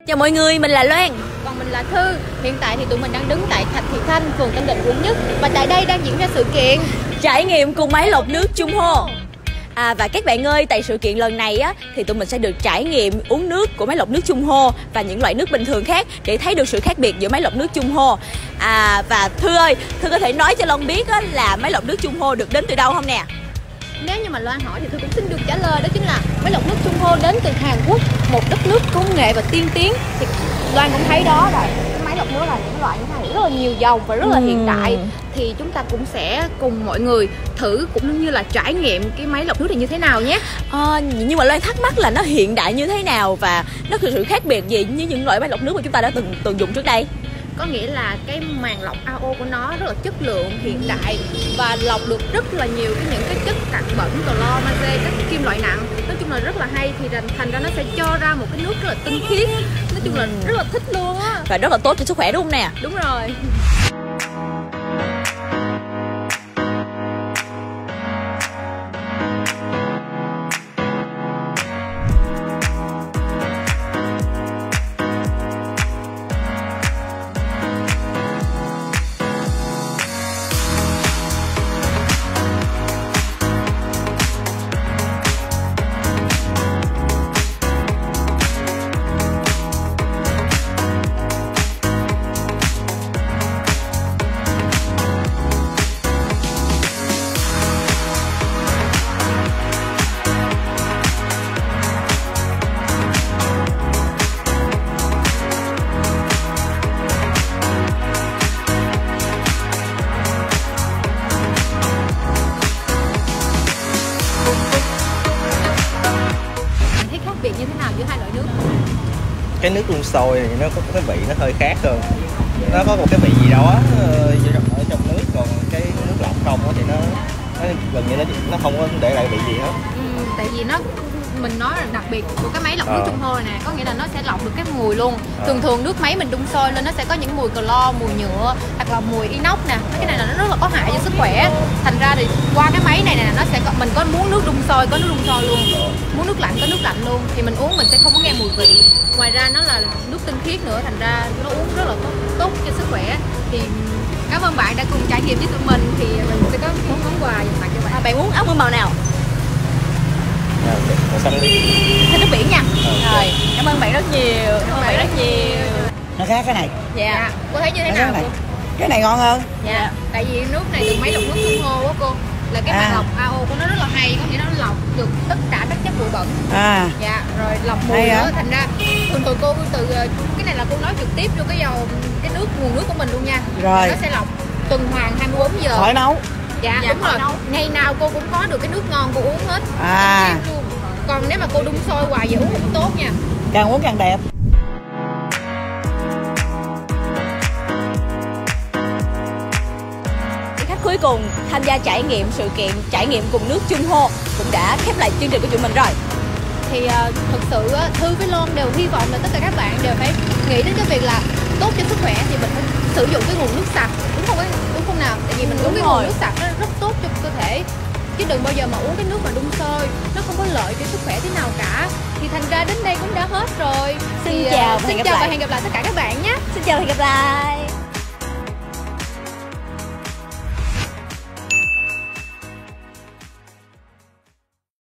Chào mọi người, mình là Loan. Còn mình là Thư. Hiện tại thì tụi mình đang đứng tại Thạch Thị Thanh, phường Tân Định, quận Nhất. Và tại đây đang diễn ra sự kiện trải nghiệm cùng máy lọc nước Trung Hô. Và các bạn ơi, tại sự kiện lần này á thì tụi mình sẽ được trải nghiệm uống nước của máy lọc nước Trung Hô và những loại nước bình thường khác để thấy được sự khác biệt giữa máy lọc nước Trung Hô. Và Thư ơi, Thư có thể nói cho Long biết á, là máy lọc nước Trung Hô được đến từ đâu không nè? Nếu như mà Loan hỏi thì Thư cũng xin được trả lời, đó chính là máy lọc nước Trung Hô đến từ Hàn Quốc, một đất nước công nghệ và tiên tiến. Thì Loan cũng thấy đó rồi, cái máy lọc nước là những loại như thế này rất là nhiều dòng và rất là hiện đại. Thì chúng ta cũng sẽ cùng mọi người thử cũng như là trải nghiệm cái máy lọc nước này như thế nào nhé. Nhưng mà Loan thắc mắc là nó hiện đại như thế nào và nó có sự khác biệt gì như những loại máy lọc nước mà chúng ta đã từng dùng trước đây? Có nghĩa là cái màng lọc AO của nó rất là chất lượng, hiện đại và lọc được rất là nhiều những cái chất cặn bẩn, clo, magie, các kim loại nặng. Nói chung là rất là hay, thì thành ra nó sẽ cho ra một cái nước rất là tinh khiết. Nói chung là rất là thích luôn á. Và rất là tốt cho sức khỏe đúng không nè? Đúng rồi. Biệt như thế nào giữa hai loại nước? Cái nước đun sôi thì nó có cái vị nó hơi khác hơn, nó có một cái vị gì đó ở trong nước, còn cái nước lọc không thì nó gần như nó không có để lại vị gì hết. Tại vì mình nói là đặc biệt của cái máy lọc nước Trung Hô này nè, có nghĩa là nó sẽ lọc được các mùi luôn. Thường nước máy mình đun sôi lên nó sẽ có những mùi clo, mùi nhựa hoặc là mùi inox nè, cái này là nó rất là có hại cho sức khỏe. Thành ra thì qua cái máy này nè, nó sẽ có, mình có muốn nước đun sôi có nước đun sôi luôn, muốn nước lạnh có nước lạnh luôn, thì mình uống mình sẽ không có nghe mùi vị. Ngoài ra nó là nước tinh khiết nữa, thành ra nó uống rất là tốt cho sức khỏe. Thì cảm ơn bạn đã cùng trải nghiệm với tụi mình, thì mình sẽ có một món quà dành tặng cho bạn. Bạn uống áo mưa màu nào? Màu xanh đi. Xanh nước biển nha. Rồi, cảm ơn bạn rất nhiều. Cảm ơn bạn rất nhiều. Nó khác cái này. Dạ. Cô thấy như thế nào cô? Cái này ngon hơn. Dạ. Tại vì nước này từ máy lọc nước Trung Hô á cô, là cái màng lọc AO của nó rất là hay, có nghĩa nó lọc được tất cả các chất bụi bẩn. Dạ. Rồi lọc mùi nữa, thành ra thường cô từ cái này là cô nói trực tiếp vô cái nguồn nước của mình luôn nha. Rồi. Nó sẽ lọc tuần hoàn 24 giờ. Khỏi nấu. Dạ, đúng rồi. Ngày nào cô cũng có được cái nước ngon cô uống hết. Luôn. Còn nếu mà cô đun sôi hoài vậy uống không tốt nha. Càng uống càng đẹp. Khách cuối cùng tham gia trải nghiệm sự kiện trải nghiệm cùng nước Trung Hô cũng đã khép lại chương trình của chúng mình rồi. Thì thực sự Thư với Loan đều hy vọng là tất cả các bạn đều phải nghĩ đến cái việc là tốt cho sức khỏe thì mình phải sử dụng cái nguồn nước sạch, đúng không nào? Tại vì mình uống cái nguồn nước sạch nó rất tốt cho cơ thể, chứ đừng bao giờ mà uống cái nước mà đun sôi, nó không có lợi cho sức khỏe thế nào cả. Thì thành ra đến đây cũng đã hết rồi. Xin chào và hẹn gặp lại tất cả các bạn nhé. Xin chào và hẹn gặp lại.